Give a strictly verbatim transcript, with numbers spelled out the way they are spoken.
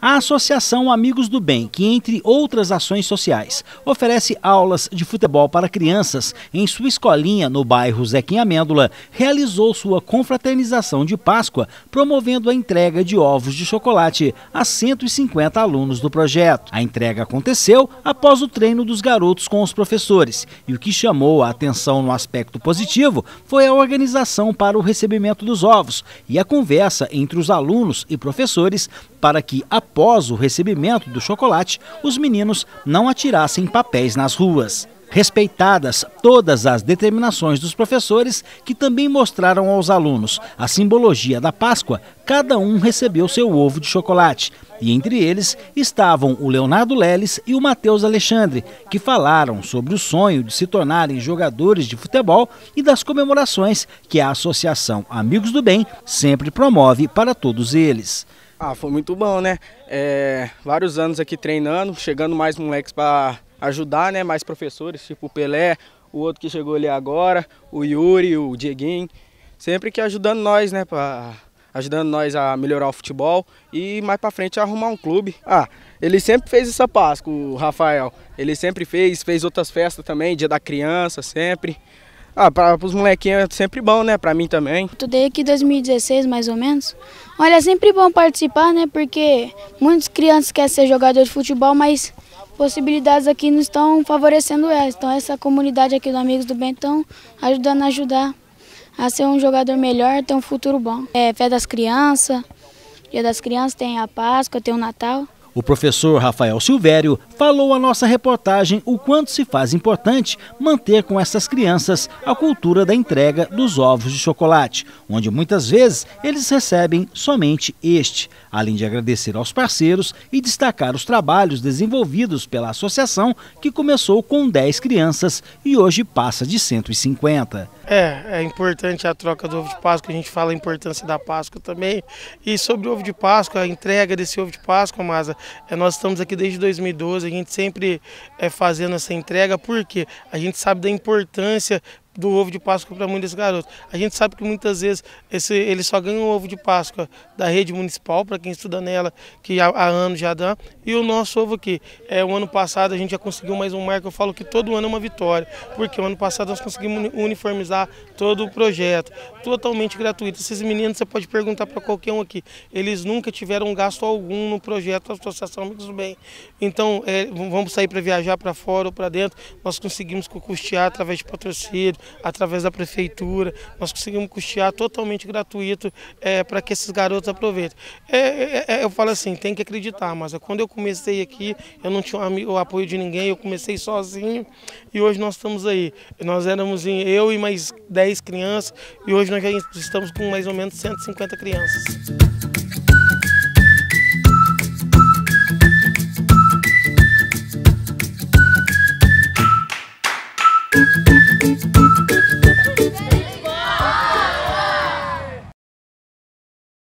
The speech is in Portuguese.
A Associação Amigos do Bem, que entre outras ações sociais, oferece aulas de futebol para crianças em sua escolinha no bairro Zequim Amêndola, realizou sua confraternização de Páscoa, promovendo a entrega de ovos de chocolate a cento e cinquenta alunos do projeto. A entrega aconteceu após o treino dos garotos com os professores, e o que chamou a atenção no aspecto positivo foi a organização para o recebimento dos ovos e a conversa entre os alunos e professores para que, após o recebimento do chocolate, os meninos não atirassem papéis nas ruas. Respeitadas todas as determinações dos professores, que também mostraram aos alunos a simbologia da Páscoa, cada um recebeu seu ovo de chocolate. E entre eles estavam o Leonardo Leles e o Matheus Alexandre, que falaram sobre o sonho de se tornarem jogadores de futebol e das comemorações que a Associação Amigos do Bem sempre promove para todos eles. Ah, foi muito bom, né? É, vários anos aqui treinando, chegando mais moleques para ajudar, né? Mais professores, tipo o Pelé, o outro que chegou ali agora, o Yuri, o Dieguinho, sempre que ajudando nós, né? Pra, ajudando nós a melhorar o futebol e mais para frente a arrumar um clube. Ah, ele sempre fez essa Páscoa, o Rafael. Ele sempre fez, fez outras festas também, Dia da Criança, sempre. Ah, para os molequinhos é sempre bom, né? Para mim também. Estudei aqui em dois mil e dezesseis, mais ou menos. Olha, é sempre bom participar, né? Porque muitas crianças querem ser jogador de futebol, mas possibilidades aqui não estão favorecendo elas. Então essa comunidade aqui do Amigos do Bem estão ajudando a ajudar a ser um jogador melhor, ter um futuro bom. É Fé das Crianças, Dia das Crianças, tem a Páscoa, tem o Natal. O professor Rafael Silvério falou à nossa reportagem o quanto se faz importante manter com essas crianças a cultura da entrega dos ovos de chocolate, onde muitas vezes eles recebem somente este, além de agradecer aos parceiros e destacar os trabalhos desenvolvidos pela associação, que começou com dez crianças e hoje passa de cento e cinquenta. É, é importante a troca do ovo de Páscoa, a gente fala a importância da Páscoa também. E sobre o ovo de Páscoa, a entrega desse ovo de Páscoa, Masa, é, nós estamos aqui desde dois mil e doze, a gente sempre é fazendo essa entrega, porque a gente sabe da importância do ovo de Páscoa para muitos garotos. A gente sabe que muitas vezes esse, eles só ganham o ovo de Páscoa da rede municipal, para quem estuda nela, que há, há anos já dá, e o nosso ovo aqui. É, o ano passado a gente já conseguiu mais um marco, eu falo que todo ano é uma vitória, porque o ano passado nós conseguimos uniformizar todo o projeto, totalmente gratuito. Esses meninos, você pode perguntar para qualquer um aqui, eles nunca tiveram gasto algum no projeto da Associação Amigos do Bem. Então, é, vamos sair para viajar para fora ou para dentro, nós conseguimos custear através de patrocínio, através da prefeitura, nós conseguimos custear totalmente gratuito é, para que esses garotos aproveitem. É, é, é, eu falo assim, tem que acreditar, mas quando eu comecei aqui, eu não tinha o apoio de ninguém, eu comecei sozinho e hoje nós estamos aí. Nós éramos em, eu e mais dez crianças e hoje nós já estamos com mais ou menos cento e cinquenta crianças.